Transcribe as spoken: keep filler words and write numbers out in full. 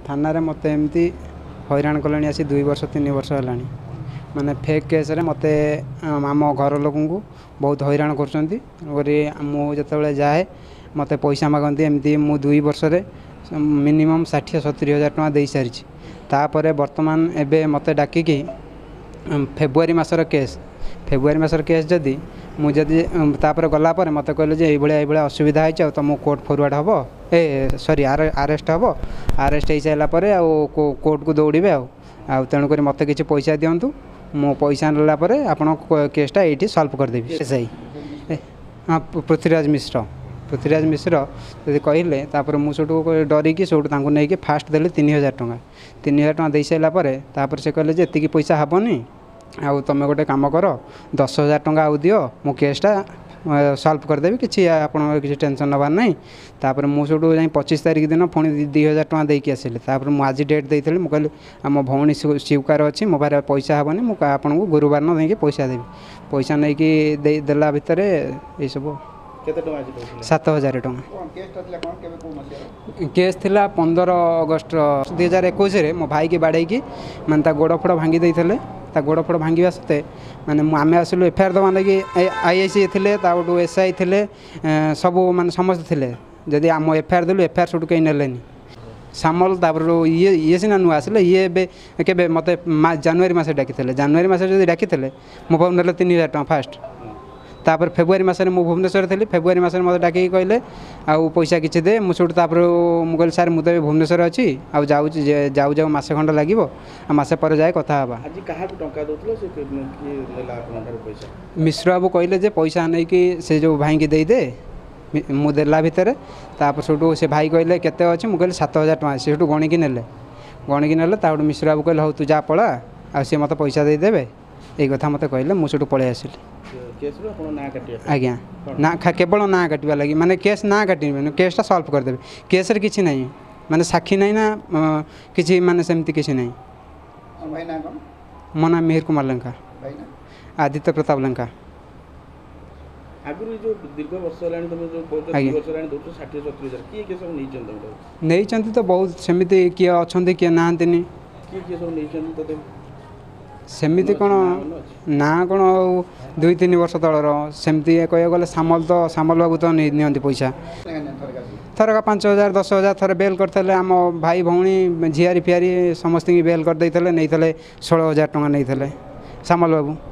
थाना रे मत एमती हैरान कले आसी दुई वर्ष तीन वर्ष है माने फेक केस रे मत आम घर लोक बहुत हैरान कर जाए मत पैसा मागती एमती मु दुई वर्ष मिनिमम षाठी सतुरी हजार टका दे सारी तापर बर्तमान एबे मत डाकिकी फेब्रुआरी मासर केस फेब्रुआरी मासर केस जदि मुझे तापर गलापर मत कहले ये असुविधा है तुम कोर्ट फरवर्ड हम ए सॉरी आरेस्ट हम आरेस्ट हो सारापर कोर्ट को दौड़े आ तेणुक मत किसी पैसा दिंतु मो पैसा नालापर आप केसटा ये सल्व करदेवी एस आई हाँ पृथ्वीराज मिश्र पृथ्वीराज मिश्र जब कहले तापर मुझे डरिकी सब नहीं फास्ट देली तीन हजार टका तीन हजार टका दे सारापर से कहले जी पैसा हेनी आउ तुम गोटे कम कर दस हजार टका आउ दियो मो केसटा सल्व करदेवी कि आप किसी टेंशन नबार ना तापर मुझे जा पच्चीस तारीख दिन पुणी दुई हजार टका देकी आसिली तापर मुझे आज डेट देती मुझे कहली आम भौणी स्वीकार अच्छी मो पारे पैसा हेनी मुझे आपको गुरुवार न देकी पैसा देवी पैसा नहीं कि देला भितर ये सब सात हजार टका केस थिला पंदर अगस्ट दुई हजार इक्कीस मो भाई की बाड़े मानता गोड़ फोड़ भांगी देते ता गोड़ फोड़ भांगा सत्ते माने आम आसलु एफआईआर दवा लगे आईआईसी थे एस आई थे सबू माने समस्त थे जदि आम एफआईआर देलु एफआईआर सब कहीं नेलेनी सामल तापर ये ये सीना नुआ आसिले ये के मत जनवरी मस डाकी जनवरी मस डाकी मो पाक ना तीन हजार टका फास्ट तापर फेब्रुआरी मस मु भुवनेश्वर थी फेब्रुआरी मस मत डाक कहले आउ पैसा किसी दे मुझे तापर मुझे सार मुझे भुवनेश्वर अच्छी आउ जाऊ जाऊ जाऊ मसे खंड लगे मसे पर जाए कथा मिश्र बाबू कहले पैसा नहीं कि से जो भाई की दे दे मु देला भितर तापर सब से भाई कहले केते अच्छी मुझे सात हजार टका से गणिकी नेले गणिकी नेले तापर मिश्र बाबू कहले हौ तू जा पड़ा आ सी मत पैसा देदेवे ये कथा मत कहले मुझे पलि आसिली आज्ञा ना केवल ना काटा लगी माने केस ना काटे केसटा सल्व करदेवे केस रे किसी नहीं माने साक्षी नहीं ना किसी माने सेमती किसी नहीं मो ना मिहिर कुमार लंका आदित्य प्रताप लंका नहीं तो बहुत सेमती किए अच्छा किए ना सेमती कौन ना कौन दुई तीन वर्ष तलर सेमती कह गले सामल तो सामल बाबू तो नि पैसा थरका पाँच हजार दस हजार थर बेल करते आम भाई भौणी झियारी फियारी समस्त बेल करदे नहीं षोल हजार टका नहीं सामल बाबू।